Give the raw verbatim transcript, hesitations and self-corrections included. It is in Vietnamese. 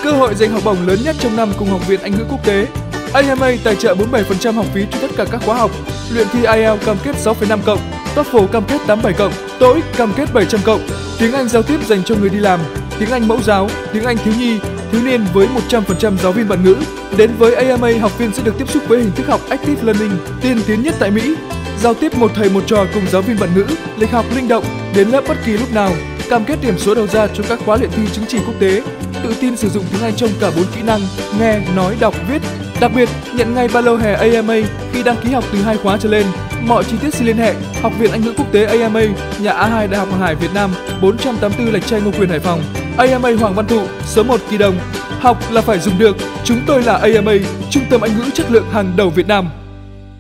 cơ hội giành học bổng lớn nhất trong năm cùng Học viện Anh ngữ quốc tế. a em a tài trợ bốn mươi bảy phần trăm học phí cho tất cả các khóa học. Luyện thi ai eo cam kết sáu phẩy năm cộng, TOEFL cam kết tám mươi bảy cộng, TOEIC cam kết bảy trăm cộng. Tiếng Anh giao tiếp dành cho người đi làm, tiếng Anh mẫu giáo, tiếng Anh thiếu nhi, thiếu niên với một trăm phần trăm giáo viên bản ngữ. Đến với a em a, học viên sẽ được tiếp xúc với hình thức học Active Learning tiên tiến nhất tại Mỹ. Giao tiếp một thầy một trò cùng giáo viên bản ngữ, lịch học linh động, đến lớp bất kỳ lúc nào. Cam kết điểm số đầu ra cho các khóa luyện thi chứng chỉ quốc tế. Tự tin sử dụng tiếng Anh trong cả bốn kỹ năng: nghe, nói, đọc, viết. Đặc biệt, nhận ngay ba lô hè a em a khi đăng ký học từ hai khóa trở lên. Mọi chi tiết xin liên hệ Học viện Anh ngữ quốc tế a em a, nhà A hai Đại học Hàng hải Việt Nam, bốn trăm tám mươi tư Lạch Tray Ngô Quyền, Hải Phòng. a em a Hoàng Văn Thụ, số một Kỳ Đồng. Học là phải dùng được. Chúng tôi là a em a, trung tâm Anh ngữ chất lượng hàng đầu Việt Nam.